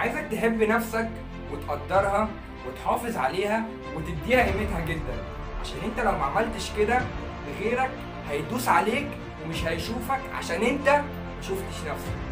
عايزك تحب نفسك وتقدرها وتحافظ عليها وتديها قيمتها جدا، عشان انت لو ما عملتش كده غيرك هيدوس عليك ومش هيشوفك عشان انت ما شفتش نفسك.